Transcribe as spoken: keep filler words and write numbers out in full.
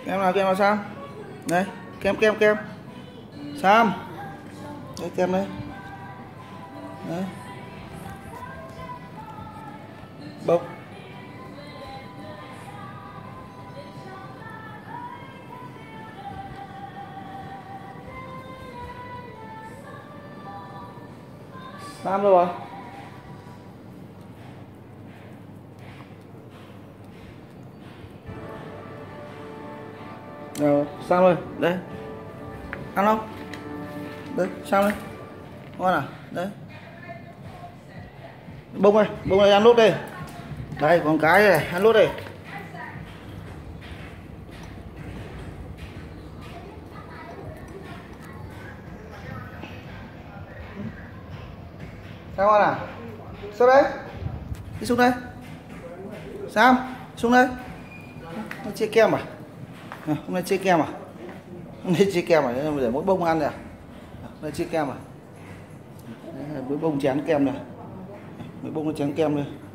Kem nào, kem nào Sam? Đây, kem kem kem. Sam. Đây kem đây. Đấy. Bông. Sam đâu rồi? Rồi, Sam ơi, đây. Ăn không? Đây, Sam đây. Ngon à? Đấy. Bông ơi, bông này ăn lốt đây. Đây, còn cái này, ăn lốt đây. Sao ăn à? Sao đấy? Đi xuống đây. Sam, xuống đây. Nó chia kem à? À hôm nay chia kem à? Hôm nay chia kem à? Để mỗi bông ăn nè. Hôm nay chia kem à? Đấy, mỗi bông chén kem này. Mỗi bông nó chén kem đây.